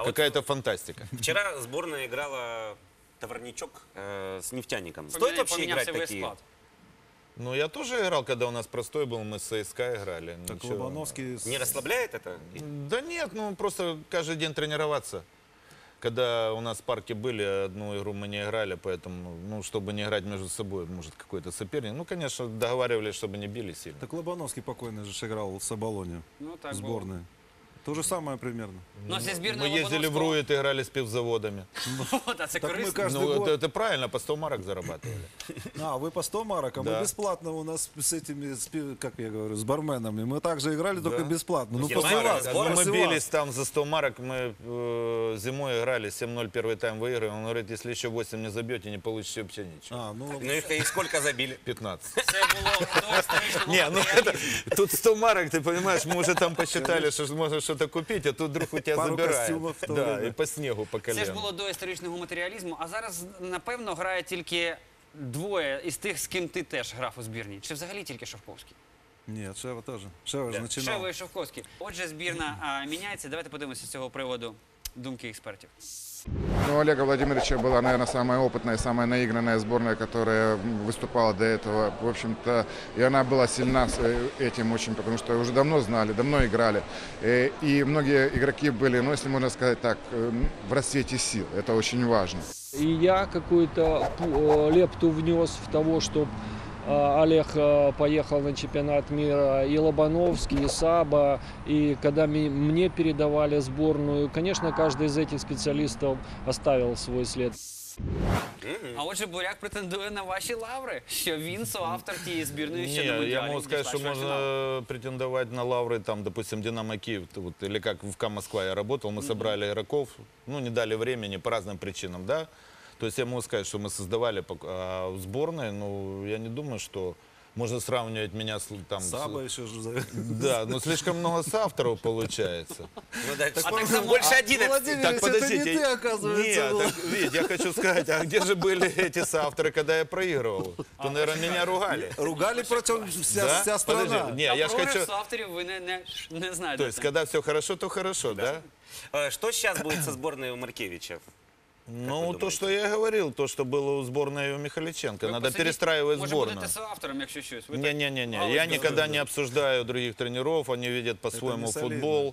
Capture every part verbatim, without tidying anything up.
Какая-то фантастика. Вчера сборная играла товарничок э, с нефтяником. Стоит Поменяли- вообще поменялся играть весь такие? склад. Ну, я тоже играл, когда у нас простой был, мы с ЦСКА играли. Так Ничего. Лобановский... с- Не расслабляет это? Да нет, ну просто каждый день тренироваться. Когда у нас в парке были, одну игру мы не играли, поэтому, ну, чтобы не играть между собой, может, какой-то соперник. Ну, конечно, договаривались, чтобы не били сильно. Так Лобановский покойный же играл с Оболонью Ну, так в було. сборной. То же самое примерно. Ну, зі Мы збірною ездили в Рует, играли с пивзаводами. От, а це Так ми корисно. каждый Ну, год... это, это правильно, по сто марок зарабатывали. А, вы по сто марок, а Да. мы бесплатно у нас с этими, с пи- как я говорю, с барменами. Мы также играли, только Да. бесплатно. Ну, Германия, после вас, да, Ну, мы после бились вас. там за сто марок, мы э, зимой играли, семь ноль первый тайм выиграли. Он говорит, если еще восемь не забьете, не получите вообще ничего. А, ну, Ну их, их сколько забили? пятнадцать. Це було до історичного Не, ну матеріалізму. это, тут сто марок, ты понимаешь, мы уже там посчитали, что можно что-то купить, а тут вдруг у тебя Пару забирают. костюмов в то Да, время. и по снегу, по Це ж колену. було до історичного матеріалізму, а зараз, напевно, грає тільки двоє із тих, з ким ти теж грав у збірні. Чи взагалі тільки Шовковський? нет, Шева тоже. Шева же Да. начинал. Шева і Шовковський. Отже, збірна а, міняється. Давайте подивимося з цього приводу думки експертів. Ну, у Олега Владимировича была, наверное, самая опытная, самая наигранная сборная, которая выступала до этого. В общем-то, и она была сильна с, э, этим очень, потому что уже давно знали, давно играли. Э, И многие игроки были, ну, если можно сказать так, э, в расцвете сил. Это очень важно. И я какую-то пу- э, лепту внес в того, чтобы Олег э, поехал на чемпионат мира, и Лобановский, и Саба, и когда ми- мне передавали сборную, конечно, каждый из этих специалистов оставил свой след. А отже, Буряк претендує на ваші лаври, що він соавтор тієї збірної, що Не, на я Мундіалі могу сказать, дійшла что чвертьфіналу. можно претендовать на лавры, там, допустим, Динамо Киев, т- вот, или как в КА Москва я работал, мы собрали игроков, ну, не дали времени по разным причинам, да. То есть я могу сказать, что мы создавали, пок- а в сборной, ну, я не думаю, что можно сравнивать меня с, там, с- Саба еще же зовет. да, но слишком много соавторов получается. Ну, да, А так само- больше а, одиннадцати. Владимир, Так, это подождите. не ты, оказывается, Нет, был. так, Вить, я хочу сказать, а где же были эти соавторы, когда я проигрывал? То, наверное, меня ругали. Ругали против вся, Да? вся страна. Подожди, не, А я же програш хочу... соавторів ви не, не, не знаєте. То есть, когда все хорошо, то хорошо, да? Э, Что сейчас будет со сборной у Маркевича? Ну, вы то, думаете? что я и говорил, то, что было у сборной у Михаличенко. Ви Надо посидіть, перестраивать може, сборную. будете соавтором, якщо щось. Ви так- Не-не-не, А, я ось, никогда да, не обсуждаю других тренеров, они видят по-своему не солидно. футбол.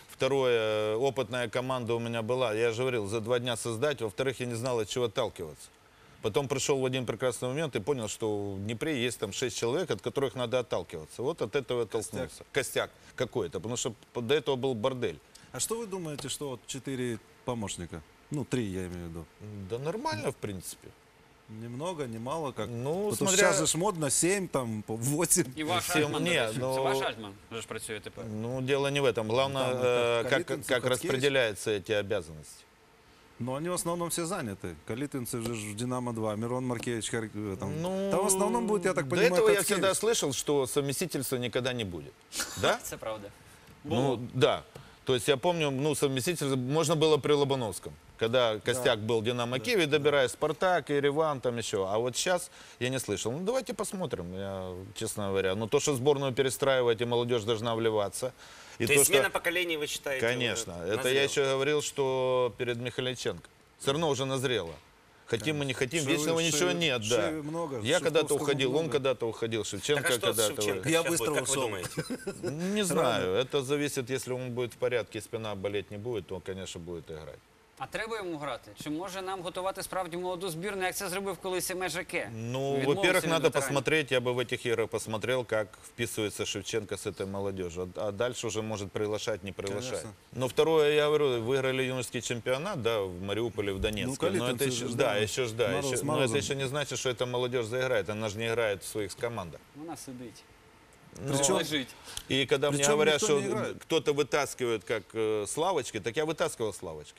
Второе, опытная команда у меня была, я же говорил, за два дня создать. Во-вторых, я не знал, от чего отталкиваться. Потом пришел в один прекрасный момент и понял, что в Днепре есть там шесть человек, от которых надо отталкиваться. Вот от этого и оттолкнулся. Костяк какой-то, потому что до этого был бордель. А что вы думаете, что вот четыре помощника? Ну, три, я имею в виду. Да нормально, в принципе. Немного, немало, как. Ну, Потому смотря- сейчас же ж модно семь, там, по восемь. І ваш Всім- Альтман, ні, до речі. ну- Це ваш Альтман вже ж працює тепер. Ну, дело не в этом. Главное, Да, ну, э, как как, Калитин, как Сухоцкевич. распределяются эти обязанности. Но они в основном все заняты. Калитинцы же ж в Динамо-два, Мирон Маркевич, Хар- э, там. Ну, Там в основном будет, я так до понимаю, этого я Хацкевич. всегда слышал, что совместительства никогда не будет. Да? Це правда. Ну, да. То есть я помню, ну, совместительство можно было при Лобановском, когда Костяк был Динамо Киев, добирая Спартак, Ереван, там еще. А вот сейчас я не слышал. Ну, давайте посмотрим, я, честно говоря. Ну, то, что сборную перестраивать и молодежь должна вливаться. И То есть что- смена поколений, вы считаете? Конечно. уже Это назрела? я еще говорил, что перед Михаличенко. Все равно уже назрело. Хотим мы, не хотим, Шевы- вечного ничего Шевы- нет, да. Шевы много, Я когда-то Шевковского уходил, он много. когда-то уходил, Так Шевченко а что с когда-то. Шевченко Я сейчас быстро будет, как вы ушел. думаете? Не знаю, это зависит, если он будет в порядке, спина болеть не будет, то, конечно, будет играть. А треба йому грати? Чи може нам готувати справді молоду збірну, як це зробив колись Еме Жаке? Ну, Відмовився во-первых, від надо ветеранів. посмотреть, я бы в этих играх посмотрел, как вписывается Шевченко с этой молодежью. А а дальше уже может приглашать, не приглашать. Конечно. Но второе, я говорю, выиграли юношеский чемпионат, да, в Мариуполе, в Донецке. Ну, но это калитинцы еще, же, да, да, еще, ж, да, Мороз еще, с но это Морозом. еще не значит, что эта молодежь заиграет. Она же не играет в своих командах. Вона сидить. Ну, Причем- Лежить. И когда мне Причем говорят, никто что не играет. кто-то вытаскивает как э, с лавочки, так я вытаскивал с лавочки.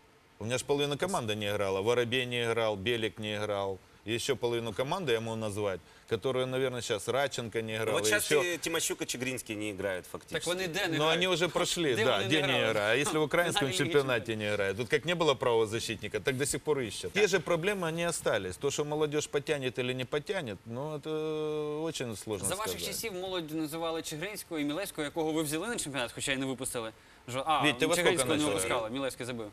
У меня же половина команды не играла. Воробей не играл, Белик не играл. И еще половину команды я могу назвать, которые, наверное, сейчас Раченко не играл. Вот и сейчас еще... и Тимощук и Чигринский не играют фактически. Так вони де не Но грають? они уже прошли, Где да, они где не не играют? играют. А если в украинском На Лиге чемпионате не играют? Тут как не было правозащитника, так до сих пор ищут. Те же проблемы, они остались. То, что молодежь потянет или не потянет, ну, это очень сложно За сказать. ваших часів молодь називали Чигринського і Мілевського, якого ви взяли на чемпіонат, хоча й не випустили. Жо- А, Віть, ти во скільки Чигиринського не почав випускали, Мілевський забив.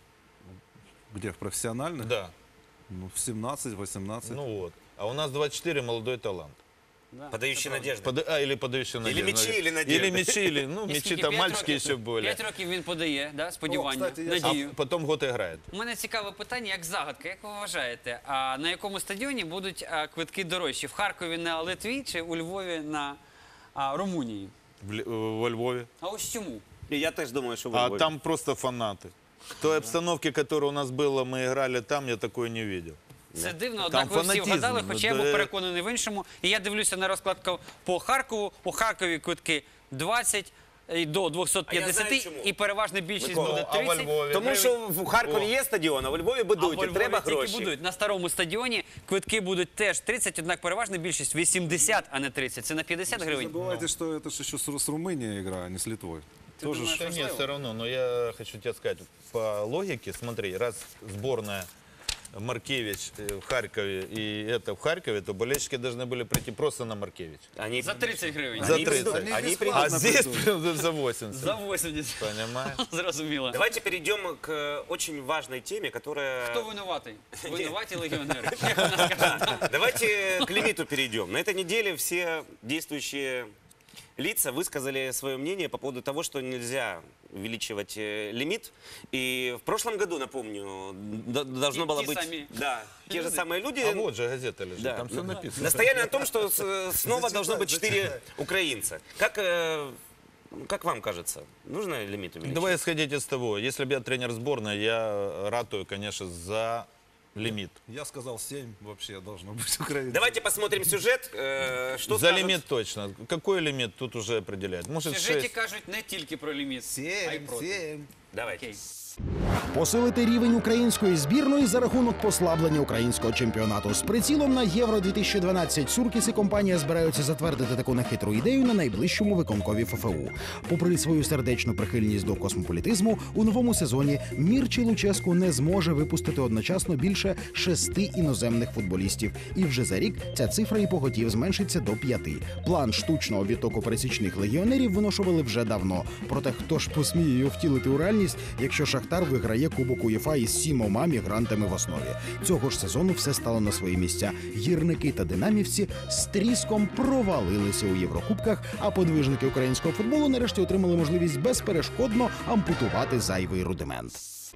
Где, в профессиональных? Да. Ну, в семнадцать-восемнадцать. Ну вот. А у нас двадцать четыре молодой талант. Да, Подающий це правда. надежды. Пода- а, или подающий Или надежду. мячи, или надежды. Или мячи, или, ну, І мячи скільки? там П'ять мальчики років? еще более. П'ять років він подає, да, сподівання, кстати, я- надію. А потом год играет. У мене цікаве питання, як загадка. Як ви вважаєте, а на якому стадіоні будуть а, квитки дорожчі? В Харкові на Литві чи у Львові на а, Румунії? В, Ль- э, во Львове. А ось чому? И я тоже думаю, что вы А будете. там просто фанаты. В той обстановке, которая у нас была, мы играли там, я такое не видел. Це дивно, Там однак ви всі фанатизм, вгадали, хоча я був да. переконаний в іншому. І я дивлюся на розкладку по Харкову. У Харкові квитки двадцять і до двохсот п'ятдесят, А я знаю чому. і переважна більшість Микола, буде а во тридцять. Львові? Тому що в Харкові О. є стадіон, а у Львові А будують, во і треба Львові тільки гроші. будують. На старому стадіоні квитки будуть теж тридцять, однак переважна більшість вісімдесят, а не тридцять. Це на п'ятдесят Не гривень. забывайте, что это же еще с, с Румынией игра, а не с Литвой. Ты Тоже думаешь, ж- Да нет, все равно, но я хочу тебе сказать, по логике, смотри, раз сборная Маркевич э, в Харькове и это в Харькове, то болельщики должны были прийти просто на Маркевич. Они... За тридцять гривень. За Они тридцать. придут, Они Они придут. А Ладно, здесь придут. за восемьдесят. За вісімдесят. Понимаешь? Зрозуміло. Давайте перейдем к э, очень важной теме, которая... Хто винуватий? Винуваті легіонери. Як вона скаже? Давайте к лимиту перейдем. На этой неделе все действующие лица высказали свое мнение по поводу того, что нельзя увеличивать э, лимит. И в прошлом году, напомню, д- должно Те- было те быть... сами Да, те же люди. самые люди. А вот же газета лежит, Да. там все написано. Настояли на том, что с- снова должно быть четыре украинца. Как, э, как вам кажется, нужно лимит увеличить? Давай исходить из того, если бы я тренер сборной, я ратую, конечно, за лимит. Я сказал семь вообще должно быть украинцев. Давайте посмотрим сюжет. э, Что За скажут- лимит точно. Какой лимит тут уже определяет? В Может, сюжеті шесть. кажуть не тільки про ліміт, а й Семь, проти. семь. Давайте. Окей. Посилити рівень української збірної за рахунок послаблення українського чемпіонату з прицілом на Євро дві тисячі дванадцять Суркіс і компанія збираються затвердити таку нехитру ідею на найближчому виконкові ФФУ. Попри свою сердечну прихильність до космополітизму, у новому сезоні Мірчі Луческу не зможе випустити одночасно більше шести іноземних футболістів. І вже за рік ця цифра і поготів зменшиться до п'яти. План штучного відтоку пересічних легіонерів виношували вже давно. Проте хто ж посміє його втілити у реальність, якщо Шахтар виграє Кубок УЄФА із сімома мігрантами в основі. Цього ж сезону все стало на свої місця. Гірники та динамівці з тріском провалилися у Єврокубках, а подвижники українського футболу нарешті отримали можливість безперешкодно ампутувати зайвий рудимент.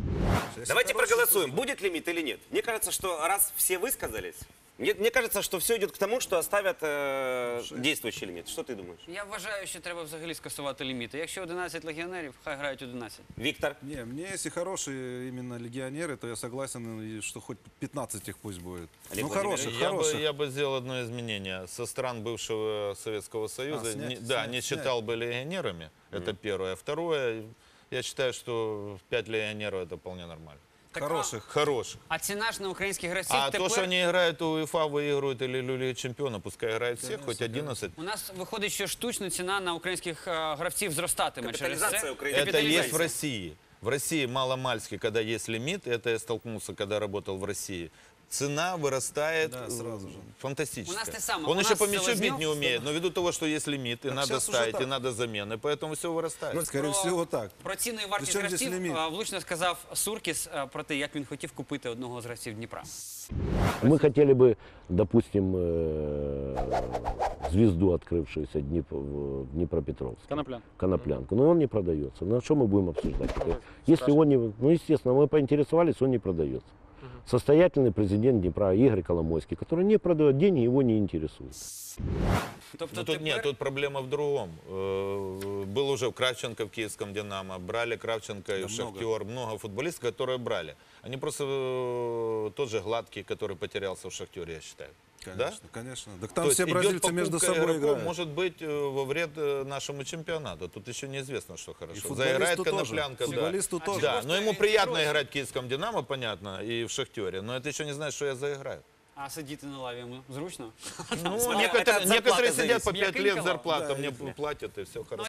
Давайте проголосуем, будет лимит или нет. Мне кажется, что раз все высказались, мне, мне кажется, что все идет к тому, что оставят э, действующий лимит. Что ты думаешь? Я вважаю, що треба взагалі скасувати ліміти. Якщо одинадцять легіонерів, хай грають одинадцять. Виктор? Не, мне если хорошие именно легионеры, то я согласен, и что хоть пятнадцать их пусть будет. Олег Ну, Владимирович, хороших, Я бы, хороших. я бы сделал одно изменение. Со стран бывшего Советского Союза, А, снять, не- снять, да, не снять. считал бы легионерами. Это первое. Второе, я считаю, что пять легионеров это вполне нормально. Так, Хороших. Хороших. А ціна ж на українських гравців А тепер... то, что они играют у УЕФА, выигрывают или Лиги Чемпиона, пускай играют всех, хоть одиннадцать. У нас виходить, що штучно ціна на українських е, гравців зростатиме через Капіталізація це. України. Это Капіталізація. есть в России. В России маломальски, когда есть лимит, это я столкнулся, когда работал в России. Цена вырастает Да, э, сразу же. фантастически. У нас те самое. Он У еще нас по мячу Селезнев- бить не умеет, но ввиду того, что есть лимит, и Так надо сейчас уже ставить, и так. надо замены, поэтому все вырастает. Ну, скорее всего, так. Про ціну і вартість Причому здесь гравців ліміт? е, влучно сказав Суркіс е, про те, як він хотів купити одного з гравців Дніпра. Мы хотели бы, допустим, э, звезду, открывшуюся Днип- в Днепропетровске. Коноплян. Коноплянку. Но он не продается. На что мы будем обсуждать? Если он не... Ну, естественно, мы поинтересовались, он не продается. Состоятельный президент Днепра Игорь Коломойский, который не продает, деньги его не интересуют. Тобто Ну, тут тепер... нет, тут проблема в другом. Э, Был уже Кравченко в Киевском «Динамо», брали Кравченко и Да в много. «Шахтер», много футболистов, которые брали. Они просто, э, тот же Гладкий, который потерялся в «Шахтере», я считаю. Конечно, конечно. Так там То все есть идет бразильцы между покупка собой игроков, играют. может быть э, во вред э, нашему чемпионату. Тут еще неизвестно, что И хорошо. футболисту Заиграет тоже. Коноплянка, да. Футболисту тоже. Да, Просто но ему эти приятно гроши. играть в Киевском «Динамо», понятно, и в «Шахтере», но это еще не значит, что я заиграю. А сидіти на лаві йому зручно? Ну, Смотря- это некоторые, от зарплаты некоторые сидят зависит. по пять Мягкий лет коло. зарплата, Да, мне если- платят, и все хорошо.